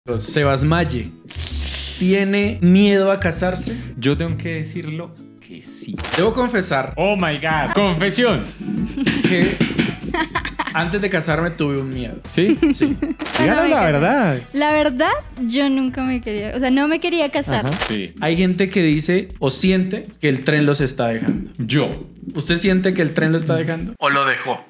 Sebas Maye, ¿tiene miedo a casarse? Yo tengo que decirlo que sí. Debo confesar Oh my God, confesión. que antes de casarme tuve un miedo. ¿Sí? Sí. Díganos la verdad. La verdad, yo nunca me quería, o sea, no me quería casar. Ajá, sí. Hay gente que dice o siente que el tren los está dejando. Yo. ¿Usted siente que el tren lo está dejando? ¿O lo dejó?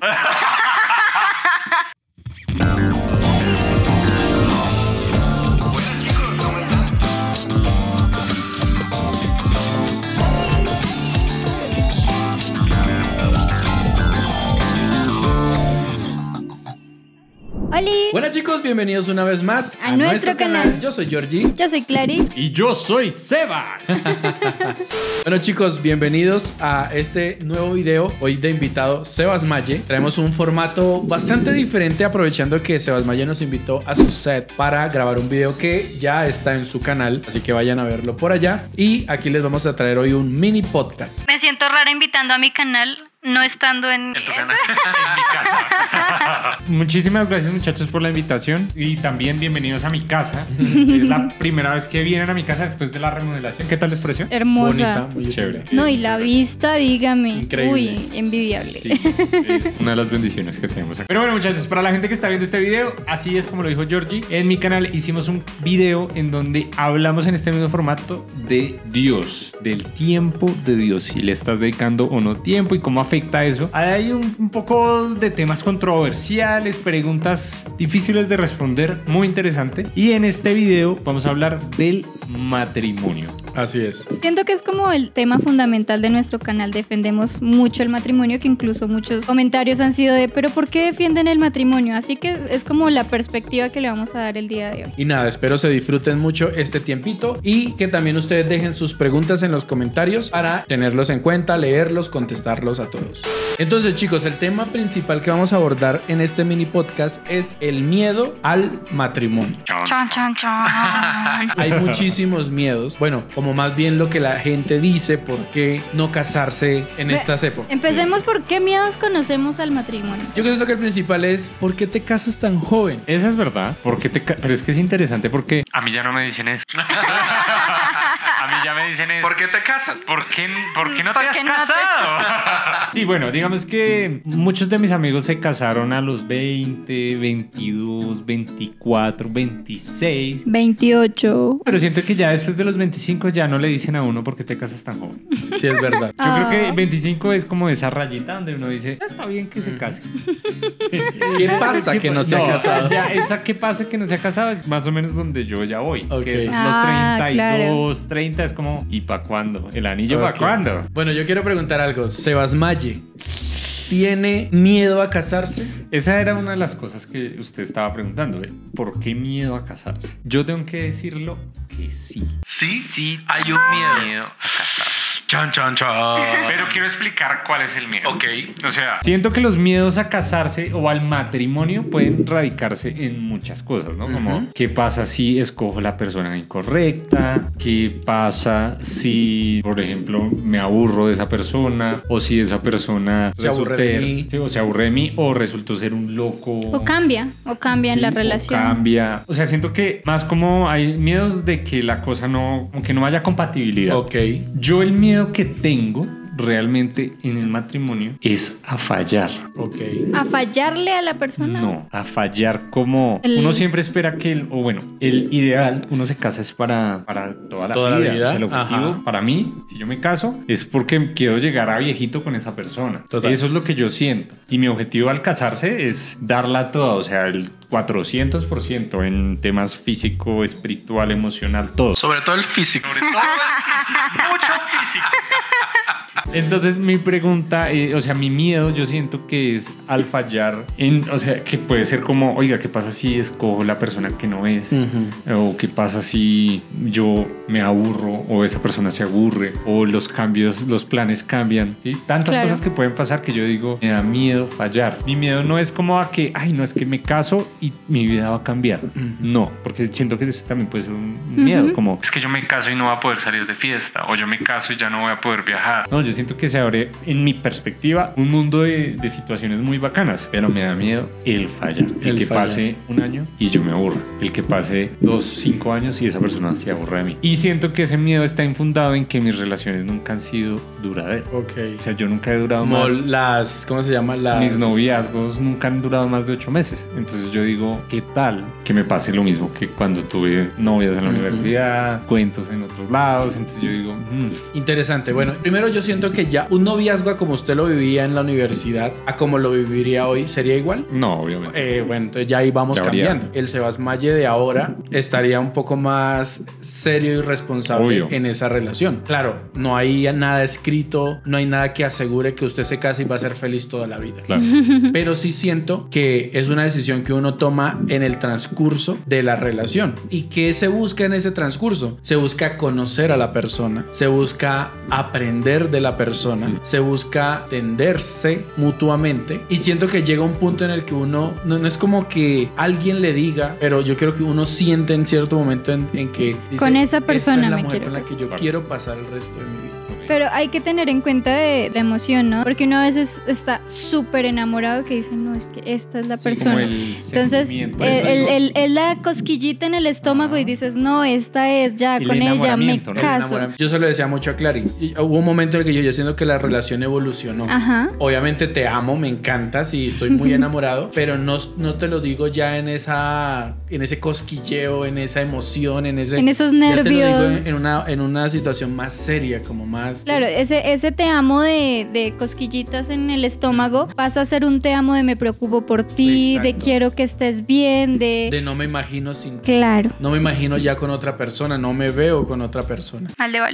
¡Holi! Bueno chicos, bienvenidos una vez más A nuestro canal. Yo soy Georgie. Yo soy Clary. Y yo soy Sebas. Bueno chicos, bienvenidos a este nuevo video. Hoy de invitado Sebas Maye. Traemos un formato bastante diferente, aprovechando que Sebas Maye nos invitó a su set para grabar un video que ya está en su canal, así que vayan a verlo por allá. Y aquí les vamos a traer hoy un mini podcast. Me siento rara invitando a mi canal, no estando en tu canal. En mi casa. Muchísimas gracias, muchachos, por la invitación. Y también bienvenidos a mi casa. Es la primera vez que vienen a mi casa después de la remodelación. ¿Qué tal les pareció? Hermosa. Bonita, muy Chévere. No, y la vista, dígame. Increíble. Uy, envidiable. Sí, es una de las bendiciones que tenemos acá. Pero bueno, muchachos, para la gente que está viendo este video, así es como lo dijo Georgie. En mi canal hicimos un video en donde hablamos en este mismo formato de Dios, del tiempo de Dios. Si le estás dedicando o no tiempo y cómo afecta eso. Hay un poco de temas controversiales, preguntas difíciles de responder, muy interesante. Y en este video vamos a hablar del matrimonio. Así es. Siento que es como el tema fundamental de nuestro canal. Defendemos mucho el matrimonio, que incluso muchos comentarios han sido de ¿pero por qué defienden el matrimonio? Así que es como la perspectiva que le vamos a dar el día de hoy. Y nada, espero se disfruten mucho este tiempito y que también ustedes dejen sus preguntas en los comentarios para tenerlos en cuenta, leerlos, contestarlos a todos. Entonces chicos, el tema principal que vamos a abordar en este mini podcast es el miedo al matrimonio. Chan, chan, chan. Hay muchísimos miedos. Bueno, como más bien lo que la gente dice, por qué no casarse en estas épocas. Empecemos por qué miedos conocemos al matrimonio. Yo creo que el principal es ¿por qué te casas tan joven? Esa es verdad, pero es que es interesante porque a mí ya no me dicen eso. A mí ya me dicen eso. ¿Por qué te casas? ¿Por qué no te ¿Por has qué no te- casado? Sí, bueno, digamos que muchos de mis amigos se casaron a los 20, 22, 24, 26. 28. Pero siento que ya después de los 25 ya no le dicen a uno por qué te casas tan joven. Sí, es verdad. Yo creo que 25 es como esa rayita donde uno dice, está bien que se case. ¿Qué pasa que no se ha casado? Ya, esa que pasa que no se ha casado es más o menos donde yo ya voy. Ok. Que es Ah, los 32, claro. 30 es como, ¿y para cuándo? ¿El anillo para Ok. cuándo? Bueno, yo quiero preguntar algo. Sebas Maye, ¿tiene miedo a casarse? Esa era una de las cosas que usted estaba preguntando. ¿Por qué miedo a casarse? Yo tengo que decirlo que sí. Sí, hay un miedo a casarse. Chan, chan, chan. Pero quiero explicar cuál es el miedo. Ok. O sea, siento que los miedos a casarse o al matrimonio pueden radicarse en muchas cosas, ¿no? Como, ¿qué pasa si escojo la persona incorrecta? ¿Qué pasa si, por ejemplo, me aburro de esa persona? O si esa persona Se aburre de mí. Sí, o se aburre de mí o resultó ser un loco. O cambia en Sí, la o relación. cambia. O sea, siento que más como hay miedos de que la cosa no, como que no haya compatibilidad. Ok. Yo el miedo que tengo realmente en el matrimonio es a fallar. Ok. ¿A fallarle a la persona? No, a fallar como uno siempre espera que el ideal, uno se casa es para toda la vida. O sea, el objetivo Ajá. para mí, si yo me caso, es porque quiero llegar a viejito con esa persona. Total. Eso es lo que yo siento. Y mi objetivo al casarse es darla toda, o sea, el 400% en temas físico, espiritual, emocional, todo. Sobre todo el físico. Sobre todo el físico, mucho físico. Entonces mi pregunta, o sea, mi miedo yo siento que es al fallar o sea, que puede ser como, oiga, ¿qué pasa si escojo la persona que no es? O ¿qué pasa si yo me aburro o esa persona se aburre? O los cambios, los planes cambian, ¿sí? Tantas Claro. cosas que pueden pasar que yo digo, me da miedo fallar. Mi miedo no es como a que, ay, no, es que me caso y mi vida va a cambiar. No, porque siento que ese también puede ser un miedo, como es que yo me caso y no voy a poder salir de fiesta, o yo me caso y ya no voy a poder viajar. No, yo siento que se abre, en mi perspectiva, un mundo de situaciones muy bacanas, pero me da miedo el fallar, el que pase un año y yo me aburra, el que pase 2, 5 años y esa persona se aburra de mí. Y siento que ese miedo está infundado en que mis relaciones nunca han sido duraderas. O sea, yo nunca he durado como más. ¿Cómo se llama? Mis noviazgos nunca han durado más de 8 meses. Entonces yo digo, ¿qué tal que me pase lo mismo que cuando tuve novias en la universidad, cuentos en otros lados? Entonces yo digo, Interesante. Bueno, primero yo siento que ya un noviazgo como usted lo vivía en la universidad, a como lo viviría hoy, ¿sería igual? No, obviamente. Bueno, entonces ya ahí vamos cambiando. El Sebas Maye de ahora estaría un poco más serio y responsable en esa relación. Claro, no hay nada escrito, no hay nada que asegure que usted se case y va a ser feliz toda la vida. Claro. Pero sí siento que es una decisión que uno toma en el transcurso de la relación. ¿Y qué se busca en ese transcurso? Se busca conocer a la persona, se busca aprender de la persona, se busca entenderse mutuamente, y siento que llega un punto en el que uno no es como que alguien le diga, pero yo creo que uno siente en cierto momento en que dice, con esa persona esta es la me mujer quiero con la que yo quiero pasar el resto de mi vida. Pero hay que tener en cuenta de la emoción, ¿no? Porque uno a veces está súper enamorado que dice, no, es que esta es la persona. Entonces, es la cosquillita en el estómago y dices, no, esta es, ya y con ella me ¿no? caso. Yo se lo decía mucho a Clary. Y hubo un momento en el que yo siento que la relación evolucionó. Ajá. Obviamente te amo, me encantas y estoy muy enamorado, pero no te lo digo ya en ese cosquilleo, en esa emoción, en esos nervios. Ya te lo digo en una situación más seria, como más... Claro, ese te amo de cosquillitas en el estómago pasa a ser un te amo de me preocupo por ti, Exacto. de quiero que estés bien, de no me imagino sin ti. Claro. No me imagino ya con otra persona, no me veo con otra persona. Vale.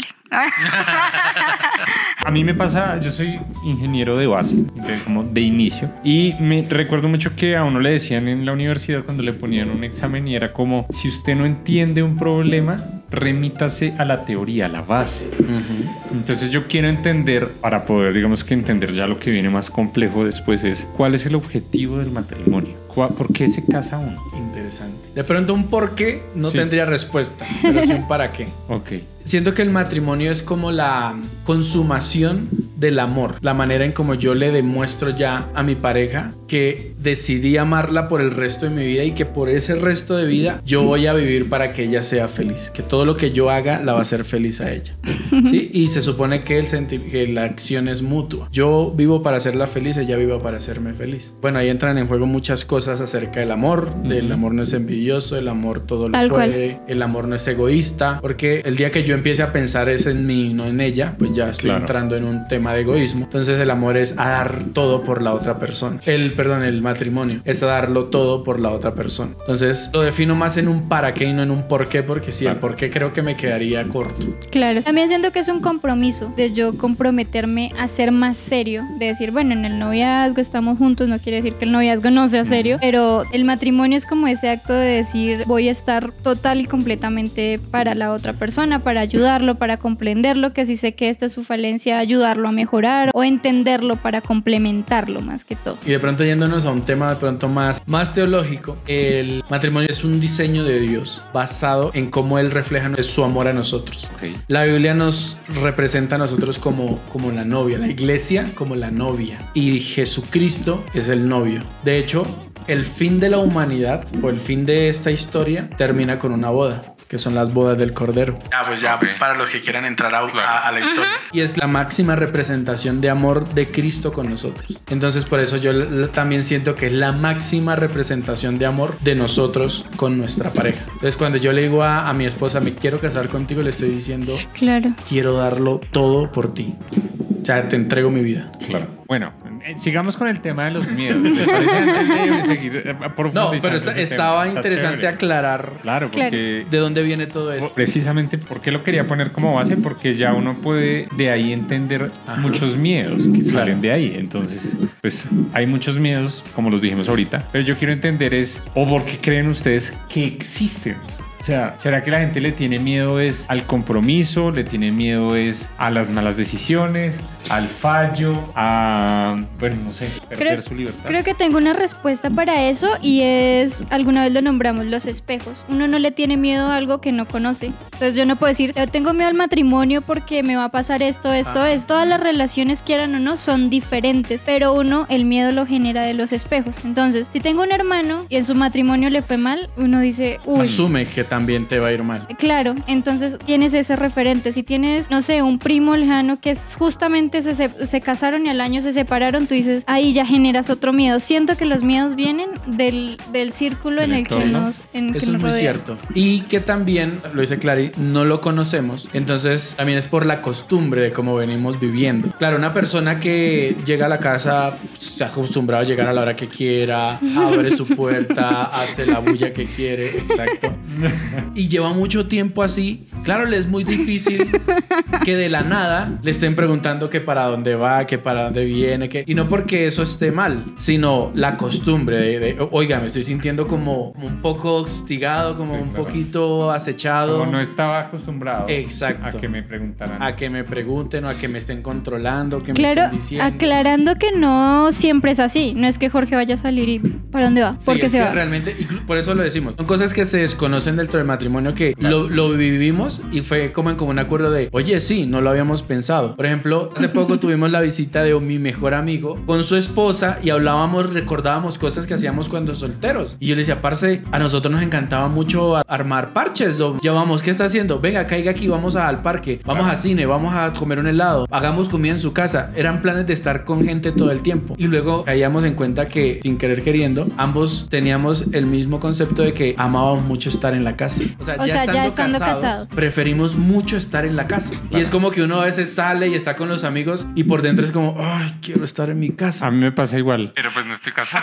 A mí me pasa, yo soy ingeniero de base, como de inicio, y me recuerdo mucho que a uno le decían en la universidad cuando le ponían un examen y era como, si usted no entiende un problema, remítase a la teoría, a la base. Entonces yo quiero entender, para poder, digamos que entender ya lo que viene más complejo después, es cuál es el objetivo del matrimonio. ¿Por qué se casa uno? Interesante. De pronto un por qué no tendría respuesta, pero sí un para qué. Ok. Siento que el matrimonio es como la consumación del amor, la manera en como yo le demuestro ya a mi pareja que decidí amarla por el resto de mi vida y que por ese resto de vida yo voy a vivir para que ella sea feliz, que todo lo que yo haga la va a hacer feliz a ella. ¿Sí? Y se supone que la acción es mutua. Yo vivo para hacerla feliz, ella vive para hacerme feliz. Bueno, ahí entran en juego muchas cosas acerca del amor. El amor no es envidioso, el amor todo lo puede, el amor no es egoísta, porque el día que yo empiece a pensar es en mí, no en ella, pues ya estoy entrando en un tema de egoísmo. Entonces el amor es a dar todo por la otra persona. El matrimonio es a darlo todo por la otra persona. Entonces lo defino más en un para qué y no en un por qué, porque sí, el por qué creo que me quedaría corto. Claro. También siento que es un compromiso de yo comprometerme a ser más serio, de decir, bueno, en el noviazgo estamos juntos, no quiere decir que el noviazgo no sea serio, pero el matrimonio es como ese acto de decir, voy a estar total y completamente para la otra persona, para ayudarlo, para comprenderlo, que si sé que esta es su falencia, ayudarlo a mejorar o entenderlo para complementarlo más que todo. Y de pronto yéndonos a un tema de pronto más teológico, el matrimonio es un diseño de Dios basado en cómo Él refleja su amor a nosotros. Okay. La Biblia nos representa a nosotros como la novia, la iglesia como la novia, y Jesucristo es el novio. De hecho, el fin de la humanidad o el fin de esta historia termina con una boda, que son las bodas del Cordero. Pues ya para los que quieran entrar a la historia. Y es la máxima representación de amor de Cristo con nosotros. Entonces por eso yo también siento que es la máxima representación de amor de nosotros con nuestra pareja. Entonces cuando yo le digo a mi esposa, me quiero casar contigo, le estoy diciendo, claro, quiero darlo todo por ti. O sea, te entrego mi vida. Claro. Bueno, sigamos con el tema de los miedos. ¿Les parece antes de seguir profundizando? No, pero estaba interesante chévere aclarar. Claro, porque de dónde viene todo esto. Precisamente, ¿por qué lo quería poner como base? Porque ya uno puede de ahí entender muchos miedos que salen de ahí. Entonces, pues hay muchos miedos, como los dijimos ahorita, pero yo quiero entender por qué creen ustedes que existen O sea, ¿será que la gente le tiene miedo es al compromiso, le tiene miedo es a las malas decisiones, al fallo, a, bueno, no sé, perder su libertad? Creo que tengo una respuesta para eso y es, alguna vez lo nombramos, los espejos. Uno no le tiene miedo a algo que no conoce. Entonces yo no puedo decir, yo tengo miedo al matrimonio porque me va a pasar esto. Todas las relaciones, quieran o no, son diferentes, pero uno, el miedo lo genera de los espejos. Entonces, si tengo un hermano y en su matrimonio le fue mal, uno dice, uy. Asume que también te va a ir mal. Claro, entonces tienes ese referente. Si tienes, no sé, un primo lejano que justamente se casaron y al año se separaron, tú dices, ahí ya generas otro miedo. Siento que los miedos vienen del círculo en el que nos rodea. Eso es muy cierto. Y que también, lo dice Clary, no lo conocemos. Entonces, también es por la costumbre de cómo venimos viviendo. Claro, una persona que llega a la casa, se ha acostumbrado a llegar a la hora que quiera, abre su puerta, hace la bulla que quiere, exacto. Y lleva mucho tiempo así. Claro, le es muy difícil que de la nada le estén preguntando que para dónde va, que para dónde viene, que... Y no porque eso esté mal, sino la costumbre de oiga, me estoy sintiendo como un poco hostigado, como un poquito acechado. Como no estaba acostumbrado. Exacto. A que me preguntaran. A que me pregunten o a que me estén controlando, que claro, me estén diciendo. Aclarando que no siempre es así. No es que Jorge vaya a salir y ¿para dónde va? Sí, porque se va. Realmente, por eso lo decimos. Son cosas que se desconocen dentro del matrimonio que lo vivimos y fue como en común acuerdo de, oye, sí, no lo habíamos pensado. Por ejemplo, hace poco tuvimos la visita de mi mejor amigo con su esposa y recordábamos cosas que hacíamos cuando solteros. Y yo le decía, parce, a nosotros nos encantaba mucho armar parches. Ya vamos, ¿qué está haciendo? Venga, caiga aquí, vamos al parque, vamos a cine, vamos a comer un helado, hagamos comida en su casa. Eran planes de estar con gente todo el tiempo. Y luego caíamos en cuenta que, sin querer queriendo, ambos teníamos el mismo concepto de que amábamos mucho estar en la casa. O sea, ya estando casados, preferimos mucho estar en la casa. Claro. Y es como que uno a veces sale y está con los amigos y por dentro es como, ay, quiero estar en mi casa. A mí me pasa igual. Pero pues no estoy casado.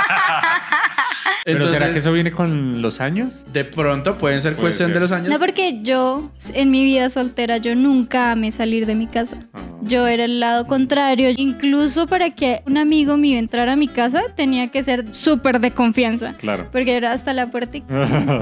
¿Pero será que eso viene con los años? De pronto pueden ser cuestión de los años. No, porque yo, en mi vida soltera, yo nunca amé salir de mi casa. Yo era el lado contrario. Incluso para que un amigo mío entrara a mi casa, tenía que ser súper de confianza. Claro. Porque era hasta la puerta y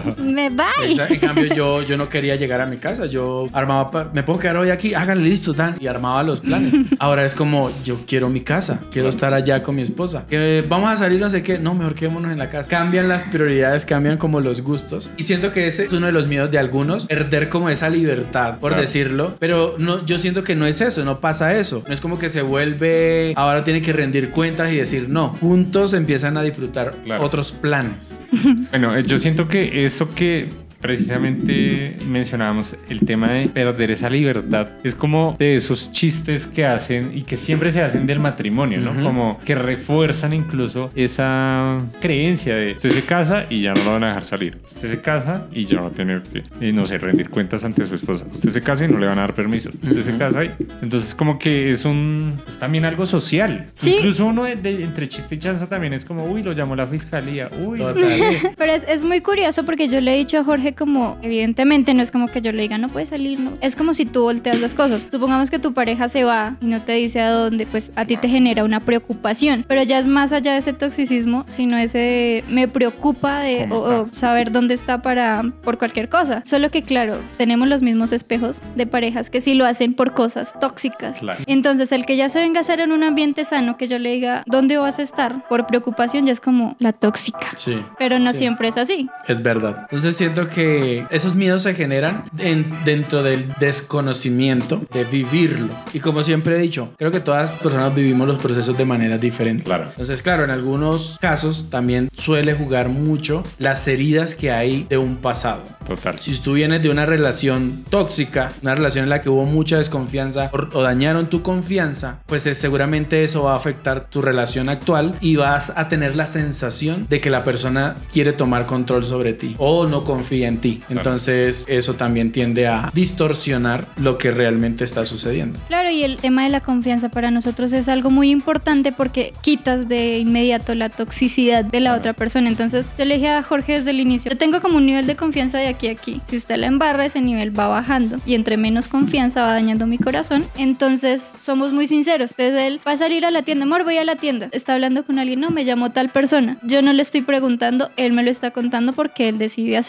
me bye. En cambio, yo no quería llegar a mi casa. Yo armaba, me puedo quedar hoy aquí, háganle listo, Dan. Y armaba los planes. Ahora es como, yo quiero mi casa. Quiero estar allá con mi esposa. Vamos a salir, no sé qué. No, mejor quedémonos en la casa. Cambian las prioridades, cambian como los gustos. Y siento que ese es uno de los miedos de algunos. Perder como esa libertad, por decirlo. Pero no, yo siento que no es eso, no pasa eso. No es como que se vuelve, ahora tiene que rendir cuentas y decir no. Juntos empiezan a disfrutar otros planes. Bueno, yo siento que eso que precisamente mencionábamos, el tema de perder esa libertad, es como de esos chistes que hacen y que siempre se hacen del matrimonio, ¿no? Como que refuerzan incluso esa creencia de usted se casa y ya no lo van a dejar salir, usted se casa y ya va a tener que, no sé, rendir cuentas ante su esposa, usted se casa y no le van a dar permiso, usted se casa y... Entonces como que es también algo social. Sí. Incluso uno entre chiste y chanza también es como, uy, lo llamó la fiscalía, uy. Pero es muy curioso porque yo le he dicho a Jorge como, evidentemente no es como que yo le diga no puedes salir, no. Es como si tú volteas las cosas. Supongamos que tu pareja se va y no te dice a dónde, pues a ti te genera una preocupación, pero ya es más allá de ese toxicismo, sino ese me preocupa de o saber dónde está por cualquier cosa. Solo que claro, tenemos los mismos espejos de parejas que sí lo hacen por cosas tóxicas. Claro. Entonces el que ya se venga a hacer en un ambiente sano, que yo le diga dónde vas a estar por preocupación, ya es como la tóxica. Sí. Pero no siempre es así. Es verdad. Entonces siento que esos miedos se generan dentro del desconocimiento de vivirlo. Y como siempre he dicho, creo que todas las personas vivimos los procesos de maneras diferentes. Claro. Entonces, claro, en algunos casos también suele jugar mucho las heridas que hay de un pasado. Total. Si tú vienes de una relación tóxica, una relación en la que hubo mucha desconfianza o dañaron tu confianza, pues seguramente eso va a afectar tu relación actual y vas a tener la sensación de que la persona quiere tomar control sobre ti o no confía en ti. Entonces eso también tiende a distorsionar lo que realmente está sucediendo. Claro, y el tema de la confianza para nosotros es algo muy importante porque quitas de inmediato la toxicidad de la otra persona. Entonces yo le dije a Jorge desde el inicio, yo tengo como un nivel de confianza de aquí a aquí. Si usted la embarra, ese nivel va bajando y entre menos confianza va dañando mi corazón. Entonces somos muy sinceros. Entonces él va a salir a la tienda, amor, voy a la tienda. Está hablando con alguien, no, me llamó tal persona. Yo no le estoy preguntando, él me lo está contando porque él decide hacerlo.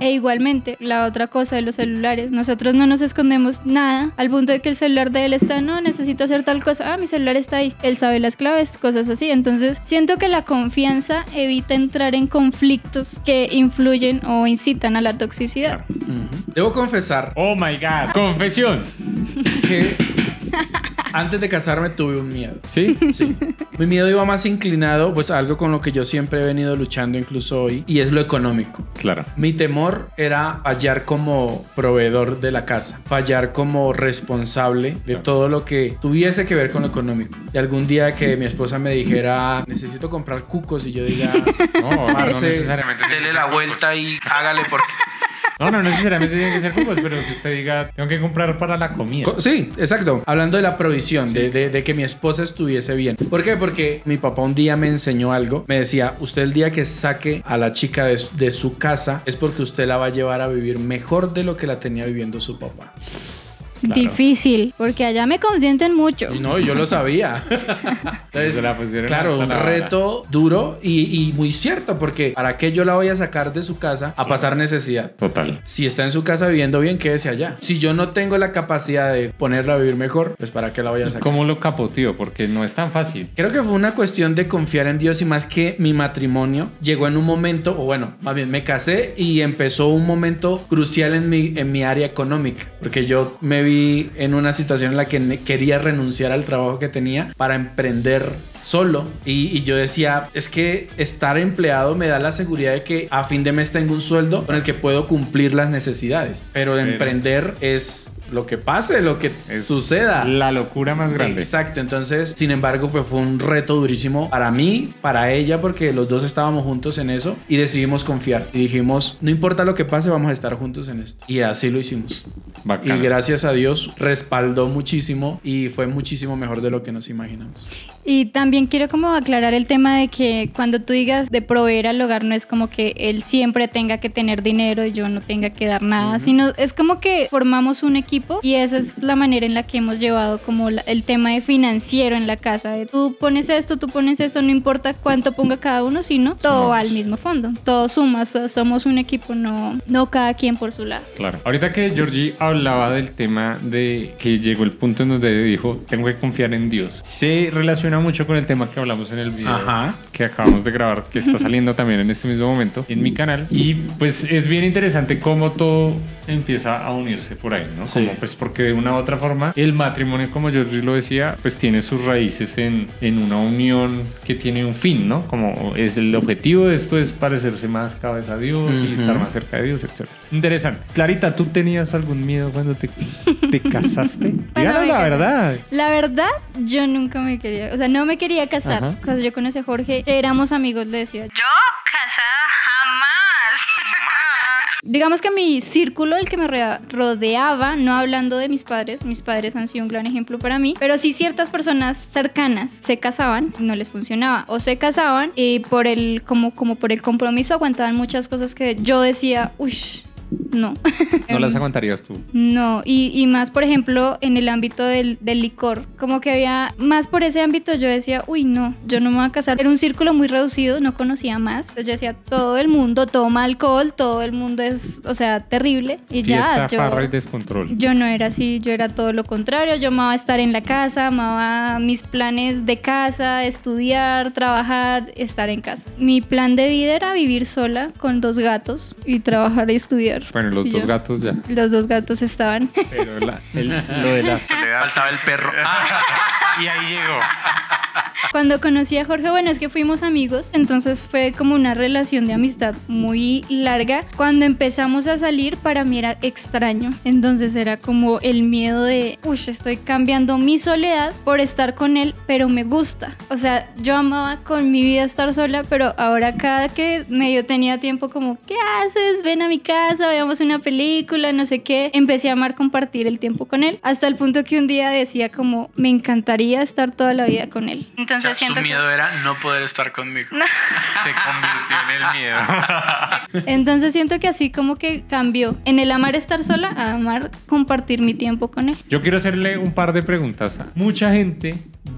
E igualmente, la otra cosa de los celulares, nosotros no nos escondemos nada al punto de que el celular de él está, no, necesito hacer tal cosa, mi celular está ahí, él sabe las claves, cosas así. Entonces siento que la confianza evita entrar en conflictos que influyen o incitan a la toxicidad. Debo confesar Oh my God. Confesión. que antes de casarme tuve un miedo. ¿Sí? Sí. Mi miedo iba más inclinado, pues a algo con lo que yo siempre he venido luchando incluso hoy, y es lo económico. Claro. Mi temor era fallar como proveedor de la casa, fallar como responsable de todo lo que tuviese que ver con lo económico. Y algún día que mi esposa me dijera, necesito comprar cucos, y yo diga, No, no necesariamente. dele la vuelta y hágale porque... No necesariamente tienen que ser cupos, pero que usted diga, tengo que comprar para la comida. Sí, exacto. Hablando de la provisión, de que mi esposa estuviese bien. ¿Por qué? Porque mi papá un día me enseñó algo. Me decía, usted el día que saque a la chica de su casa es porque usted la va a llevar a vivir mejor de lo que la tenía viviendo su papá. Claro. Difícil, porque allá me consienten mucho. Y no, yo lo sabía. Entonces, Se la pusieron claro, hasta un la vara. reto duro y muy cierto, porque ¿para qué yo la voy a sacar de su casa a pasar necesidad? Total. Si está en su casa viviendo bien, quédese allá. Si yo no tengo la capacidad de ponerla a vivir mejor, pues ¿para qué la voy a sacar? ¿Cómo lo capoteó? Porque no es tan fácil. Creo que fue una cuestión de confiar en Dios y más que mi matrimonio llegó en un momento, o bueno, más bien me casé y empezó un momento crucial en mi área económica, porque yo me vi en una situación en la que quería renunciar al trabajo que tenía para emprender solo y yo decía, es que estar empleado me da la seguridad de que a fin de mes tengo un sueldo con el que puedo cumplir las necesidades, pero emprender es lo que pase, lo que suceda. La locura más grande. Exacto, entonces, sin embargo, pues fue un reto durísimo para mí, para ella, porque los dos estábamos juntos en eso y decidimos confiar y dijimos, no importa lo que pase, vamos a estar juntos en esto. Y así lo hicimos. Bacano. Y gracias a Dios respaldó muchísimo y fue muchísimo mejor de lo que nos imaginamos. Y también quiero como aclarar el tema de que cuando tú digas de proveer al hogar no es como que él siempre tenga que tener dinero y yo no tenga que dar nada, sino es como que formamos un equipo y esa es la manera en la que hemos llevado como el tema de financiero en la casa, de tú pones esto, no importa cuánto ponga cada uno, sino todo va al mismo fondo, todo suma, somos un equipo, no cada quien por su lado. Claro. Ahorita que Georgie hablaba del tema de que llegó el punto en donde dijo, tengo que confiar en Dios, se relaciona mucho con el tema que hablamos en el video que acabamos de grabar, que está saliendo también en este mismo momento en mi canal, y pues es bien interesante cómo todo empieza a unirse por ahí, ¿no? Sí. Como, pues porque de una u otra forma el matrimonio, como Georgie lo decía, pues tiene sus raíces en una unión que tiene un fin, ¿no? Como es el objetivo de esto es parecerse más cada vez a Dios y estar más cerca de Dios, etc. Interesante. Clarita, ¿tú tenías algún miedo cuando te casaste? Díganos la verdad. La verdad, yo nunca me quería, o sea, no me quería casar. Ajá. Cuando yo conocí a Jorge, que éramos amigos, le decía, yo casada jamás. Digamos que mi círculo, el que me rodeaba, no hablando de mis padres han sido un gran ejemplo para mí, pero sí ciertas personas cercanas se casaban, no les funcionaba, o se casaban y por el compromiso aguantaban muchas cosas que yo decía, uff, no. No las aguantarías tú. No, y más, por ejemplo, en el ámbito del licor, como que había más por ese ámbito, yo decía, uy, no, yo no me voy a casar. Era un círculo muy reducido, no conocía más. Entonces yo decía, todo el mundo toma alcohol, todo el mundo es, o sea, terrible. Y Fiesta, ya, farra y descontrol. yo no era así, yo era todo lo contrario. Yo amaba estar en la casa, amaba mis planes de casa, estudiar, trabajar, estar en casa. Mi plan de vida era vivir sola con 2 gatos y trabajar y estudiar. Bueno, los Y dos yo- gatos ya. Los 2 gatos estaban. Pero lo de la soledad. Faltaba el perro. Y ahí llegó. Cuando conocí a Jorge, bueno, es que fuimos amigos, entonces fue como una relación de amistad muy larga. Cuando empezamos a salir, para mí era extraño. Entonces era como el miedo de, uy, estoy cambiando mi soledad por estar con él, pero me gusta. O sea, yo amaba con mi vida estar sola, pero ahora cada que medio tenía tiempo como, ¿qué haces? Ven a mi casa, veamos una película, no sé qué. Empecé a amar compartir el tiempo con él, hasta el punto que un día decía como, me encantaría estar toda la vida con él. Entonces Su miedo era no poder estar conmigo. Se convirtió en el miedo. Entonces siento que así como que cambió en el amar estar sola a amar compartir mi tiempo con él. Yo quiero hacerle un par de preguntas. Mucha gente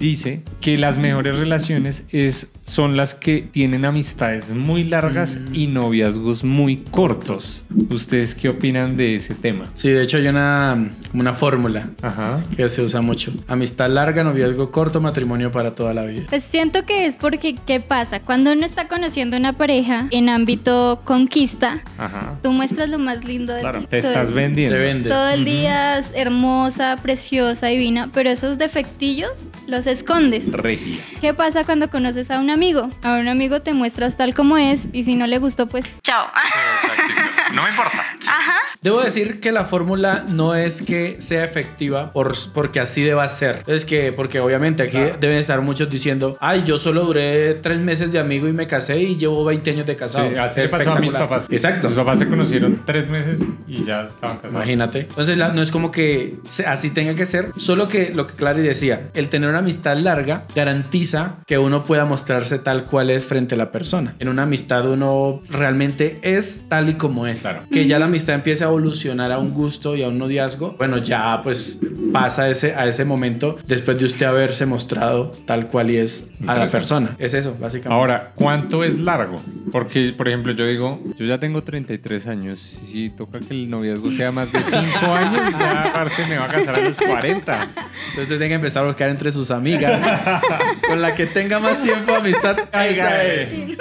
dice que las mejores relaciones son las que tienen amistades muy largas y noviazgos muy cortos. ¿Ustedes qué opinan de ese tema? Sí, de hecho hay una fórmula que se usa mucho. Amistad larga, noviazgo corto, matrimonio para toda la vida. Pues siento que es porque, ¿qué pasa? Cuando uno está conociendo una pareja en ámbito conquista, tú muestras lo más lindo de ti. Te estás vendiendo. Te vendes. Todo el día es hermosa, preciosa, divina, pero esos defectillos los escondes. Regia. ¿Qué pasa cuando conoces a un amigo? A un amigo te muestras tal como es y si no le gustó, pues chao. Exacto. No me importa. Ajá. Debo decir que la fórmula no es que sea efectiva porque así deba ser. Porque obviamente aquí deben estar muchos diciendo, ay, yo solo duré 3 meses de amigo y me casé y llevo 20 años de casado. Sí, así le pasó a mis papás. Exacto. Mis papás se conocieron 3 meses y ya estaban casados. Imagínate. Entonces no es como que así tenga que ser, solo que lo que Clary decía, el tener una amistad larga garantiza que uno pueda mostrarse tal cual es frente a la persona. En una amistad uno realmente es tal y como es. Claro. Que ya la amistad empiece a evolucionar a un gusto y a un noviazgo, bueno, ya pues pasa a ese momento después de usted haberse mostrado tal cual y es a la persona. Es eso, básicamente. Ahora, ¿cuánto es largo? Porque, por ejemplo, yo digo, yo ya tengo 33 años. Si toca que el noviazgo sea más de 5 años, ya Parce me va a casar a los 40. Entonces tiene que empezar a buscar entre sus amigas. Con la que tenga más tiempo de amistad, esa es. Sí.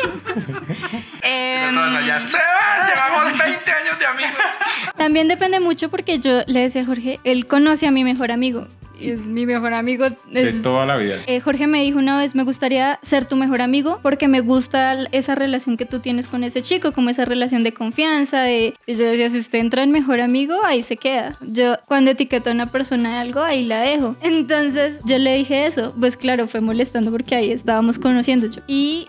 Todas allá, llevamos 20 años de amigos. También depende mucho porque yo le decía a Jorge, él conoce a mi mejor amigo. Es mi mejor amigo. De toda la vida. Jorge me dijo una vez, me gustaría ser tu mejor amigo porque me gusta esa relación que tú tienes con ese chico, como esa relación de confianza. Y yo decía, si usted entra en mejor amigo, ahí se queda. Yo cuando etiqueto a una persona de algo, ahí la dejo. Entonces yo le dije eso. Pues claro, fue molestando porque ahí estábamos conociendo. Y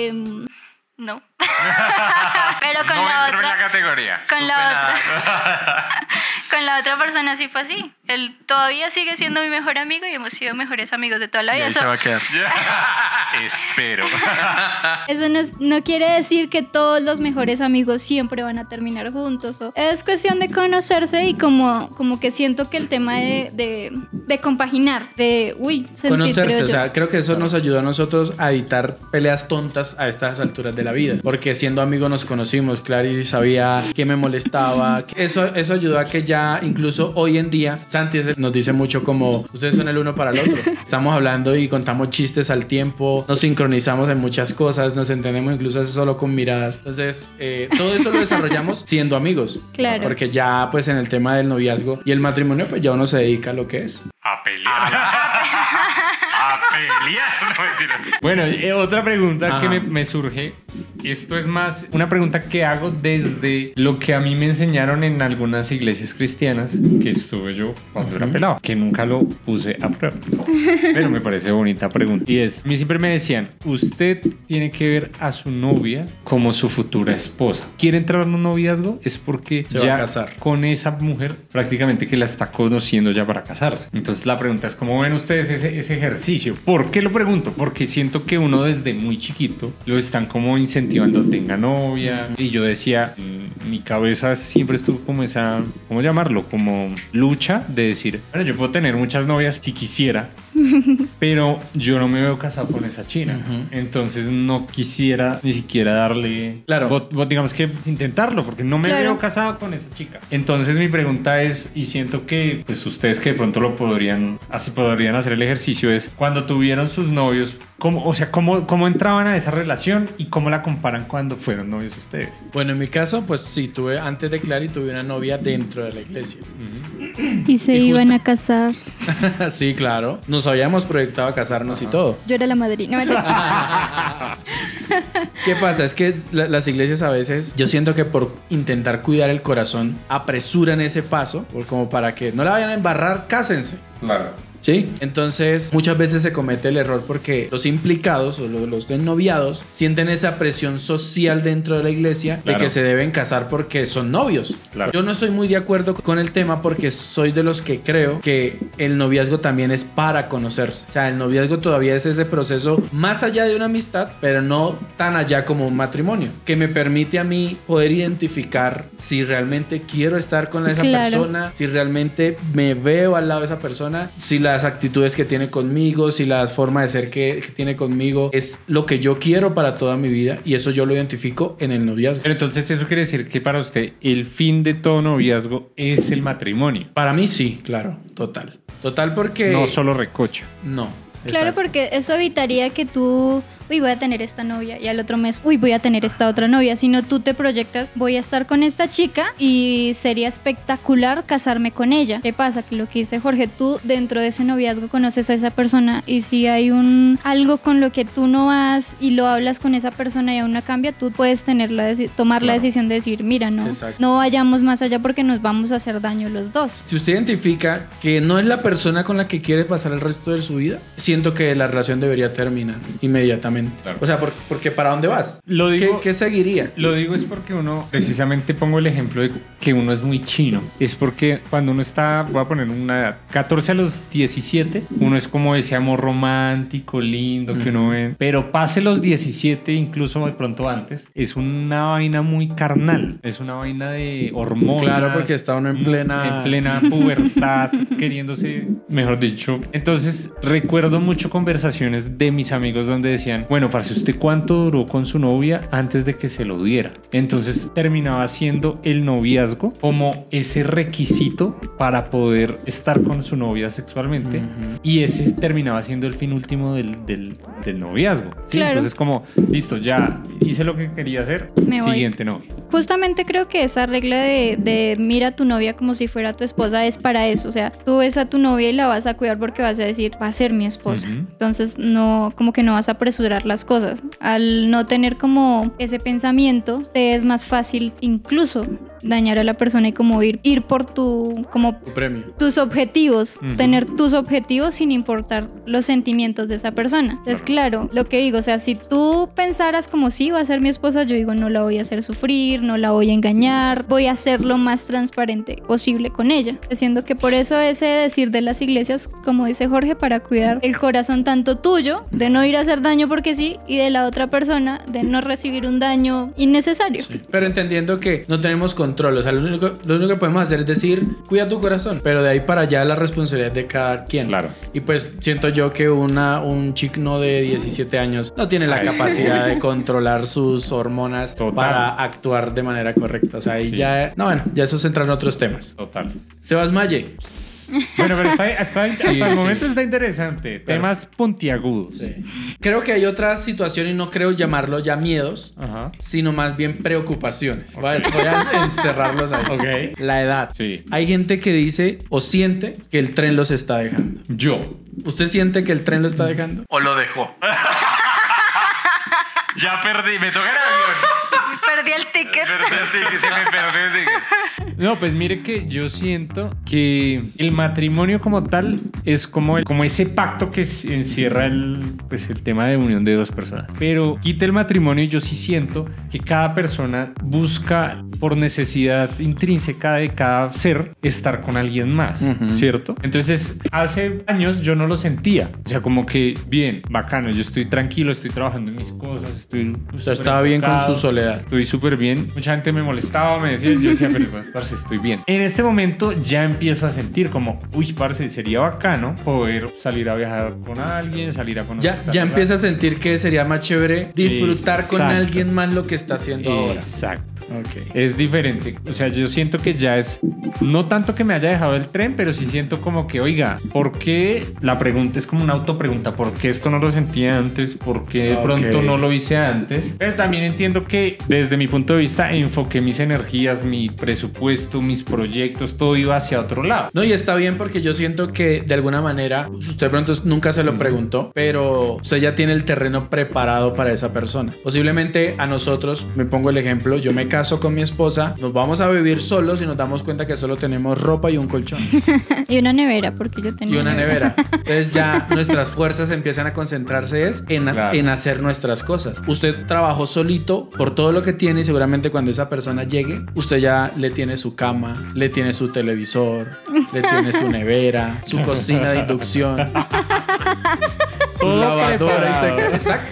no. Pero con no la entro otra. En la categoría. Con la otra. Con la otra persona sí fue así. Él todavía sigue siendo mi mejor amigo y hemos sido mejores amigos de toda la vida. Y ahí se va a quedar. Espero. Eso no quiere decir que todos los mejores amigos siempre van a terminar juntos. Es cuestión de conocerse y como que siento que el tema de compaginar, conocerse, o sea, creo que eso nos ayuda a nosotros a evitar peleas tontas a estas alturas de la vida. Porque siendo amigos nos conocimos, Clary sabía que me molestaba. Eso ayudó a que ya incluso hoy en día Santi nos dice mucho como ustedes son el uno para el otro. Estamos hablando y contamos chistes al tiempo, nos sincronizamos en muchas cosas, nos entendemos incluso solo con miradas. Entonces, todo eso lo desarrollamos siendo amigos. Claro. Porque ya pues en el tema del noviazgo y el matrimonio pues ya uno se dedica a lo que es. A pelear. A pelear. No, mentira. Bueno, otra pregunta que me surge. Esto es más una pregunta que hago desde lo que a mí me enseñaron en algunas iglesias cristianas que estuve yo cuando era pelado, que nunca lo puse a prueba. Pero me parece bonita pregunta. Y a mí siempre me decían, usted tiene que ver a su novia como su futura esposa. ¿Quiere entrar en un noviazgo? Es porque se va a casar con esa mujer prácticamente que la está conociendo ya para casarse. Entonces la pregunta es, ¿cómo ven ustedes ese ejercicio? ¿Por qué lo pregunto? Porque siento que uno desde muy chiquito lo están como incentivando, tenga novia. Y yo decía, mi cabeza siempre estuvo como esa, ¿cómo llamarlo? Como lucha de decir, bueno, yo puedo tener muchas novias si quisiera, pero yo no me veo casado con esa china. Entonces no quisiera ni siquiera darle... Claro. Digamos que intentarlo, porque no me veo casado con esa chica. Entonces mi pregunta es, y siento que pues ustedes que de pronto lo podrían hacer el ejercicio, es cuando tuvieron sus novios, ¿cómo entraban a esa relación y cómo la comparan cuando fueron novios ustedes? Bueno, en mi caso, pues sí, antes de Clary tuve una novia dentro de la iglesia. Y se iban a casar. Sí, claro. Nos habíamos proyectado a casarnos y todo. Yo era la madrina. ¿Qué pasa? Es que las iglesias a veces, yo siento que por intentar cuidar el corazón, apresuran ese paso, como para que no la vayan a embarrar, cásense. Claro. ¿Sí? Entonces muchas veces se comete el error porque los implicados o los desnoviados sienten esa presión social dentro de la iglesia de que se deben casar porque son novios. Claro. Yo no estoy muy de acuerdo con el tema porque soy de los que creo que el noviazgo también es para conocerse. O sea, el noviazgo todavía es ese proceso más allá de una amistad, pero no tan allá como un matrimonio, que me permite a mí poder identificar si realmente quiero estar con esa persona, si realmente me veo al lado de esa persona, si la las actitudes que tiene conmigo, si la forma de ser que tiene conmigo es lo que yo quiero para toda mi vida, y eso yo lo identifico en el noviazgo. Pero entonces eso quiere decir que para usted el fin de todo noviazgo es el matrimonio. Para mí sí, claro, total. Total porque... No solo recocha. No. Claro, Exacto. porque eso evitaría que tú, uy, voy a tener esta novia y al otro mes, uy, voy a tener esta otra novia, sino tú te proyectas, voy a estar con esta chica y sería espectacular casarme con ella. ¿Qué pasa? Que lo que dice Jorge, tú dentro de ese noviazgo conoces a esa persona y si hay algo con lo que tú no vas y lo hablas con esa persona y aún no cambia, tú puedes tomar la decisión de decir, mira, no vayamos más allá porque nos vamos a hacer daño los dos. Si usted identifica que no es la persona con la que quiere pasar el resto de su vida, siento que la relación debería terminar inmediatamente. Claro. O sea, porque ¿para dónde vas? Lo digo, ¿Qué seguiría? Lo digo es porque uno, precisamente pongo el ejemplo de que uno es muy chino. Es porque cuando uno está, voy a poner una edad, 14 a los 17, uno es como ese amor romántico, lindo que uno ve. Pero pase los 17, incluso de pronto antes, es una vaina muy carnal. Es una vaina de hormonas. Claro, porque está uno en plena pubertad, queriéndose, mejor dicho. Entonces, recuerdo mucho conversaciones de mis amigos donde decían, bueno, parce, ¿usted cuánto duró con su novia antes de que se lo diera? Entonces terminaba siendo el noviazgo como ese requisito para poder estar con su novia sexualmente, y ese terminaba siendo el fin último del noviazgo, ¿sí? Claro. Entonces como, listo, ya hice lo que quería hacer, siguiente novia. Justamente creo que esa regla de mira a tu novia como si fuera tu esposa es para eso. O sea, tú ves a tu novia y la vas a cuidar porque vas a decir, va a ser mi esposa. Entonces, no, como que no vas a apresurar las cosas. Al no tener como ese pensamiento, te es más fácil incluso dañar a la persona y como ir por tu premio, tus objetivos, tener tus objetivos sin importar los sentimientos de esa persona. Entonces, claro, lo que digo, o sea, si tú pensaras como sí, va a ser mi esposa, yo digo, no la voy a hacer sufrir, no la voy a engañar, voy a ser lo más transparente posible con ella. Siendo que por eso ese decir de las iglesias, como dice Jorge, para cuidar el corazón tanto tuyo, de no ir a hacer daño porque sí, y de la otra persona, de no recibir un daño innecesario. Sí. Pero entendiendo que no tenemos control, o sea, lo único que podemos hacer es decir, cuida tu corazón, pero de ahí para allá la responsabilidad de cada quien. Claro. Y pues siento yo que un chico de 17 años no tiene la capacidad de controlar sus hormonas para actuar de manera correcta. O sea, ahí ya esos entran en otros temas. Total. Sebas Maye. Bueno, pero hasta el momento está interesante. Claro. Temas puntiagudos. Sí. Creo que hay otra situación y no creo llamarlo ya miedos, sino más bien preocupaciones. Voy a encerrarlos ahí. Okay. La edad. Sí. Hay gente que dice o siente que el tren los está dejando. Yo. ¿Usted siente que el tren lo está dejando? ¿O lo dejó? Ya perdí, me toca el avión. Perdí el ticket. Se me perdió el ticket. No, pues mire que yo siento que el matrimonio como tal es como ese pacto que encierra el tema de unión de dos personas. Pero quita el matrimonio y yo sí siento que cada persona busca por necesidad intrínseca de cada ser estar con alguien más, ¿cierto? Entonces, hace años yo no lo sentía. O sea, como que bien, bacano, yo estoy tranquilo, estoy trabajando en mis cosas, estaba bien con su soledad. Estoy súper bien. Mucha gente me molestaba, me decía, yo decía, pero pues, parce, estoy bien. En este momento ya empiezo a sentir como, uy, parce, sería bacano poder salir a viajar con alguien, salir a conocer. Ya empieza a sentir que sería más chévere disfrutar con alguien más lo que está haciendo ahora. Exacto. Okay. Es diferente. O sea, yo siento que ya es no tanto que me haya dejado el tren, pero sí siento como que, oiga, ¿por qué? La pregunta es como una autopregunta. ¿Por qué esto no lo sentía antes? ¿Por qué de pronto no lo hice antes? Pero también entiendo que desde mi punto de vista enfoqué mis energías, mi presupuesto, mis proyectos, todo iba hacia otro lado. No, y está bien porque yo siento que de alguna manera, usted de pronto nunca se lo preguntó, pero usted ya tiene el terreno preparado para esa persona. Posiblemente a nosotros, me pongo el ejemplo, yo me caso con mi esposa, nos vamos a vivir solos y nos damos cuenta que solo tenemos ropa y un colchón. Y una nevera, porque yo tenía una nevera. Entonces ya nuestras fuerzas empiezan a concentrarse en hacer nuestras cosas. Usted trabajó solito por todo lo que tiene y seguramente cuando esa persona llegue, usted ya le tiene su cama, le tiene su televisor, le tiene su nevera, su cocina de inducción, su lavadora. Exacto.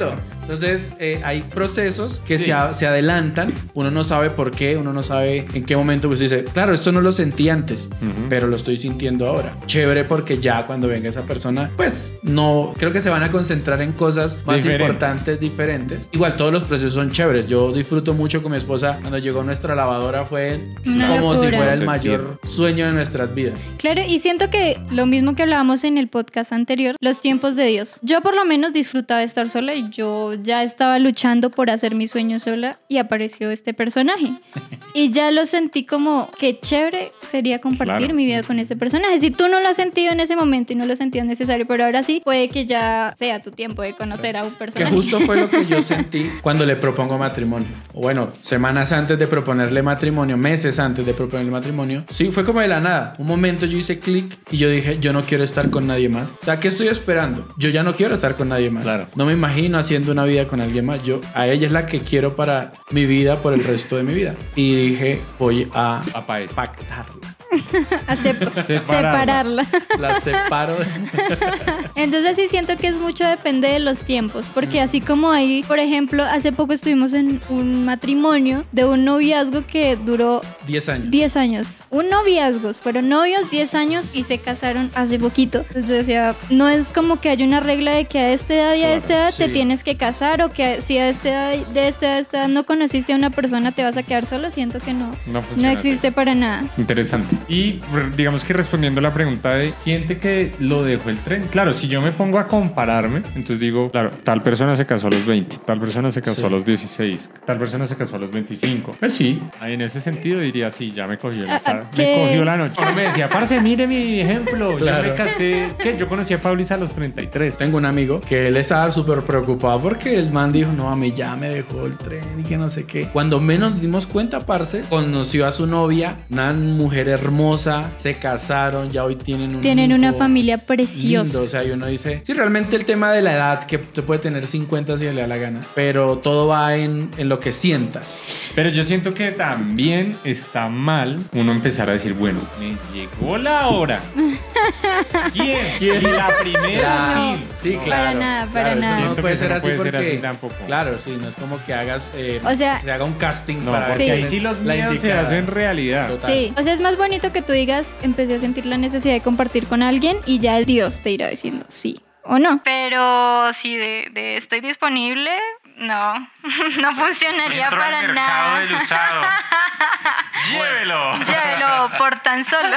Entonces, hay procesos que Sí. se adelantan. Uno no sabe por qué, uno no sabe en qué momento. Pues dice, claro, esto no lo sentí antes, pero lo estoy sintiendo ahora. Chévere, porque ya cuando venga esa persona, pues no, creo que se van a concentrar en cosas más Diferentes. importantes, diferentes. Igual, todos los procesos son chéveres. Yo disfruto mucho con mi esposa. Cuando llegó nuestra lavadora fue Una como si locura. fuera el Sentir. mayor sueño de nuestras vidas. Claro, y siento que lo mismo que hablábamos en el podcast anterior, los tiempos de Dios. Yo por lo menos disfrutaba estar sola y yo ya estaba luchando por hacer mi sueño sola y apareció este personaje. Y ya lo sentí como que chévere sería compartir Claro. mi vida con este personaje. Si tú no lo has sentido en ese momento y no lo sentías necesario, pero ahora sí, puede que ya sea tu tiempo de conocer a un Que personaje. justo fue lo que yo sentí cuando le propongo matrimonio. O bueno, semanas antes de proponerle matrimonio, meses antes de proponerle matrimonio. Sí, fue como de la nada. Un momento yo hice clic y yo dije, yo no quiero estar con nadie más. O sea, ¿qué estoy esperando? Yo ya no quiero estar con nadie más. Claro. No me imagino haciendo una vida con alguien más. Yo, a ella es la que quiero para mi vida por el resto de mi vida. Y dije, voy a Apa eso. pactarla. A separarla. La separo. Entonces sí siento que es mucho depende de los tiempos, porque así como hay, por ejemplo, hace poco estuvimos en un matrimonio de un noviazgo que duró 10 años. 10 años. Un noviazgo, fueron novios 10 años y se casaron hace poquito. Entonces yo decía, no es como que hay una regla de que a esta edad y a esta edad te sí. tienes que casar, o que si a esta edad, de esta edad, a esta edad no conociste a una persona te vas a quedar solo. Siento que no funciona existe para nada. Interesante. Y digamos que respondiendo a la pregunta de ¿siente que lo dejó el tren? Claro, si yo me pongo a compararme, entonces digo, claro, tal persona se casó a los 20, tal persona se casó Sí. a los 16, tal persona se casó a los 25. Pues sí, ahí en ese sentido diría, sí, ya me cogió la, ¿qué? me cogió la noche. Pero me decía, parce, mire mi ejemplo, Claro. yo me casé, ¿qué? Yo conocí a Paulis a los 33. Tengo un amigo que él estaba súper preocupado porque el man dijo, no, a mí ya me dejó el tren y que no sé qué. Cuando menos nos dimos cuenta, parce, conoció a su novia, una mujer hermosa, se casaron, ya hoy tienen un Tienen hijo una familia preciosa. lindo. O sea, y uno dice, sí, realmente el tema de la edad, que se puede tener 50 si le da la gana, pero todo va en lo que sientas. Pero yo siento que también está mal uno empezar a decir, bueno, me llegó la hora. ¿Quién? Y la primera Claro. mil. Sí, No. claro. Para nada, para Claro, eso nada. No Siento puede que ser eso no así puede ser porque... así tampoco. Claro, sí, no es como que hagas... O sea, se haga un casting No, para porque Sí. ahí sí los la miedos se indicada. hacen realidad. Total. sí, o sea, es más bonito que tú digas, empecé a sentir la necesidad de compartir con alguien y ya el Dios te irá diciendo sí o no. Pero si de estoy disponible, no, no funcionaría Entró al para mercado nada. del usado. Llévelo. Llévelo por tan solo.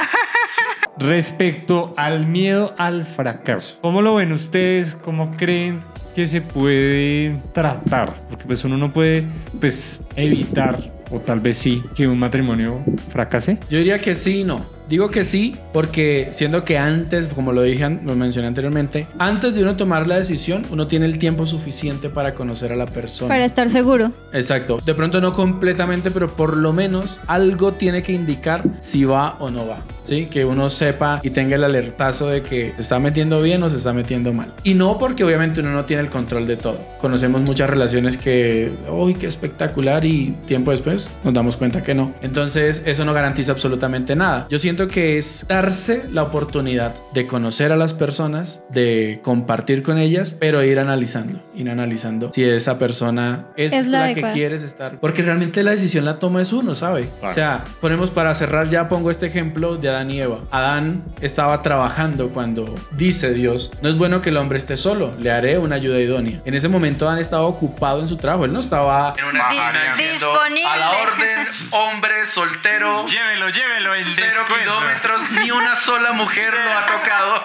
Respecto al miedo al fracaso, ¿cómo lo ven ustedes? ¿Cómo creen que se puede tratar? Porque pues uno no puede pues evitar, o tal vez sí, que un matrimonio fracase. Yo diría que sí y no. Digo que sí porque siendo que antes, como lo mencioné anteriormente, antes de uno tomar la decisión, uno tiene el tiempo suficiente para conocer a la persona. Para estar seguro. Exacto. De pronto no completamente, pero por lo menos algo tiene que indicar si va o no va. ¿Sí? Que uno sepa y tenga el alertazo de que se está metiendo bien o se está metiendo mal. Y no porque obviamente uno no tiene el control de todo. Conocemos muchas relaciones que, ¡uy, qué espectacular! Y tiempo después nos damos cuenta que no. Entonces eso no garantiza absolutamente nada. Yo siento que es darse la oportunidad de conocer a las personas, de compartir con ellas, pero ir analizando si esa persona es la la que adecuada. quieres estar. Porque realmente la decisión la toma es uno, ¿sabe? Claro. O sea, ponemos para cerrar, ya pongo este ejemplo de Adán y Eva. Adán estaba trabajando cuando dice Dios, no es bueno que el hombre esté solo, le haré una ayuda idónea. En ese momento Adán estaba ocupado en su trabajo, él no estaba en una Sí, esquina diciendo, disponible. a la orden, hombre, soltero, Llévelo, el 0 kilómetros, ni una sola mujer lo ha tocado.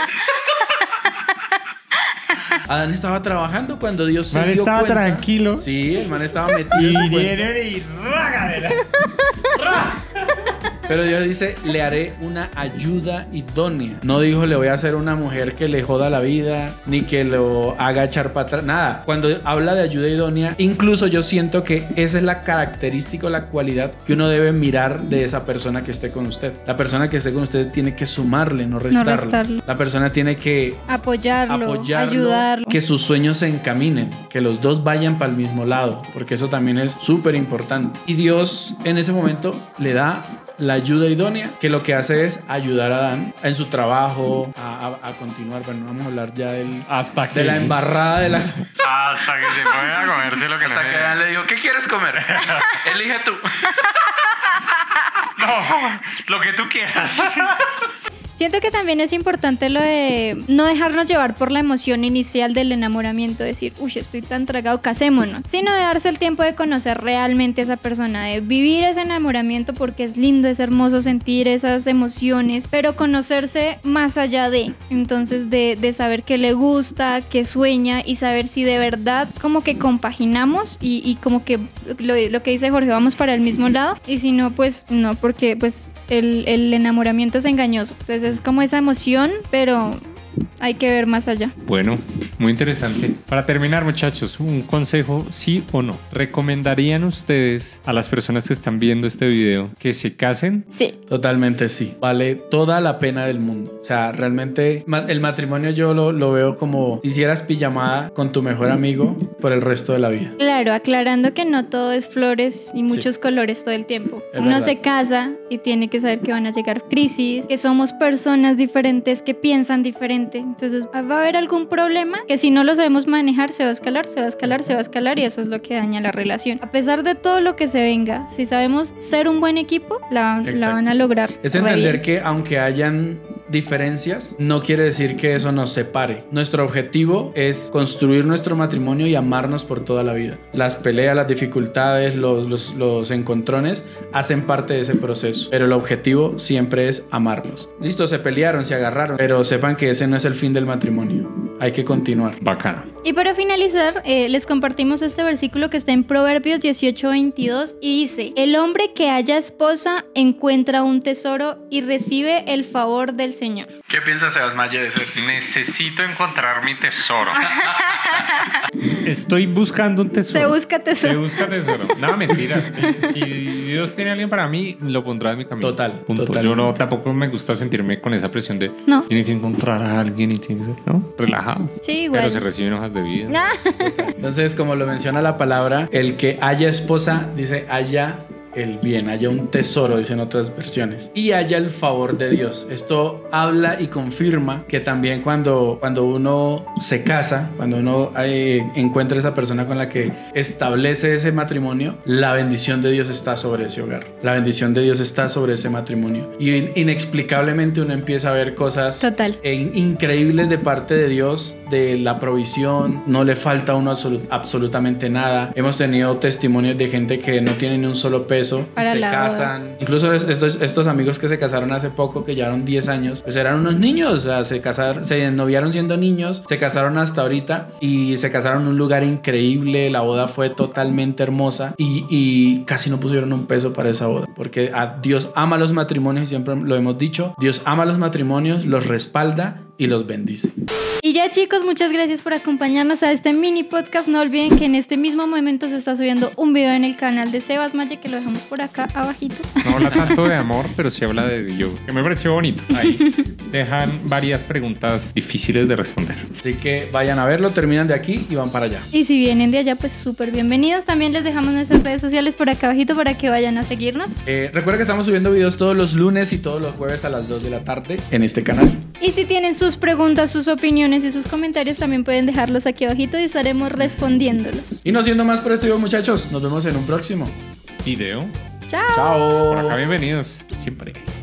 Adán estaba trabajando cuando Dios se Man dio estaba cuenta. tranquilo. Sí, el man estaba metido en su cuento. rágadela. Pero Dios dice, le haré una ayuda idónea. No dijo, le voy a hacer una mujer que le joda la vida, ni que lo haga echar para atrás. Nada. Cuando habla de ayuda idónea, incluso yo siento que esa es la característica o la cualidad que uno debe mirar de esa persona que esté con usted. La persona que esté con usted tiene que sumarle, no restarle. restarle. La persona tiene que Apoyarlo, ayudarlo. que sus sueños se encaminen, que los dos vayan para el mismo lado, porque eso también es súper importante. Y Dios en ese momento le da la ayuda idónea, que lo que hace es ayudar a Adán en su trabajo, a continuar. Bueno, vamos a hablar ya de la embarrada de la... Hasta que se pone a comerse lo que Hasta que Adán le dijo, ¿qué quieres comer? Elige tú. No, lo que tú quieras. Siento que también es importante lo de no dejarnos llevar por la emoción inicial del enamoramiento, decir, uy, estoy tan tragado, casémonos, sino de darse el tiempo de conocer realmente a esa persona, de vivir ese enamoramiento porque es lindo, es hermoso sentir esas emociones, pero conocerse más allá de, entonces de saber qué le gusta, qué sueña y saber si de verdad como que compaginamos y como que lo que dice Jorge, vamos para el mismo lado y si no, pues no, porque pues el enamoramiento es engañoso, entonces es como esa emoción, pero hay que ver más allá. Bueno, muy interesante. Para terminar, muchachos, un consejo, sí o no. ¿Recomendarían ustedes a las personas que están viendo este video que se casen? Sí. Totalmente sí. Vale toda la pena del mundo. O sea, realmente el matrimonio yo lo veo como si hicieras pijamada con tu mejor amigo por el resto de la vida. Claro, aclarando que no todo es flores y muchos colores todo el tiempo. Es Uno verdad. se casa y tiene que saber que van a llegar crisis, que somos personas diferentes, que piensan diferente. Entonces va a haber algún problema que si no lo sabemos manejar se va a escalar, se va a escalar, se va a escalar y eso es lo que daña la relación. A pesar de todo lo que se venga, si sabemos ser un buen equipo, la van a lograr. Es re entender bien. que aunque hayan diferencias, no quiere decir que eso nos separe. Nuestro objetivo es construir nuestro matrimonio y amarnos por toda la vida. Las peleas, las dificultades, los encontrones hacen parte de ese proceso, pero el objetivo siempre es amarnos. Listo, se pelearon, se agarraron, pero sepan que ese no es el fin del matrimonio. Hay que continuar. Bacano. Y para finalizar, les compartimos este versículo que está en Proverbios 18:22 y dice: el hombre que haya esposa encuentra un tesoro y recibe el favor del Señor. ¿Qué piensas, Sebas Malle, de ser? Necesito encontrar mi tesoro. Estoy buscando un tesoro. Se busca Se tesoro. busca tesoro. No, mentiras. Si Dios tiene a alguien para mí, lo pondrá en mi camino. Total, Punto. total. Yo no, tampoco me gusta sentirme con esa presión de No. tiene que encontrar a alguien y tiene que ser, ¿no? Relajado. Sí, igual. Pero se reciben hojas de vida. Ah, Entonces, como lo menciona la palabra, el que haya esposa, dice haya el bien, haya un tesoro, dicen otras versiones, y haya el favor de Dios. Esto habla y confirma que también cuando uno se casa, cuando uno encuentra esa persona con la que establece ese matrimonio, la bendición de Dios está sobre ese hogar, la bendición de Dios está sobre ese matrimonio, y inexplicablemente uno empieza a ver cosas total. increíbles de parte de Dios, de la provisión, no le falta a uno absolutamente nada. Hemos tenido testimonios de gente que no tiene ni un solo peso, Para se la casan. Incluso estos amigos que se casaron hace poco, que llevaron 10 años, pues eran unos niños, o sea, se noviaron siendo niños, se casaron hasta ahorita y se casaron en un lugar increíble, la boda fue totalmente hermosa y casi no pusieron un peso para esa boda, porque Dios ama los matrimonios y siempre lo hemos dicho, Dios ama los matrimonios, los respalda y los bendice. Y ya, chicos, muchas gracias por acompañarnos a este mini podcast. No olviden que en este mismo momento se está subiendo un video en el canal de Sebas Malle, que lo dejamos por acá abajito. No habla tanto de amor, pero sí habla de Dios, que me pareció bonito. Ahí dejan varias preguntas difíciles de responder. Así que vayan a verlo, terminan de aquí y van para allá. Y si vienen de allá, pues súper bienvenidos. También les dejamos nuestras redes sociales por acá abajito para que vayan a seguirnos. Recuerda que estamos subiendo videos todos los lunes y todos los jueves a las 2 de la tarde en este canal. Y si tienen sus preguntas, sus opiniones y sus comentarios, también pueden dejarlos aquí abajito y estaremos respondiéndolos. Y no siendo más por esto, muchachos, nos vemos en un próximo. Video. ¡Chao! Chao. Por acá bienvenidos. Siempre.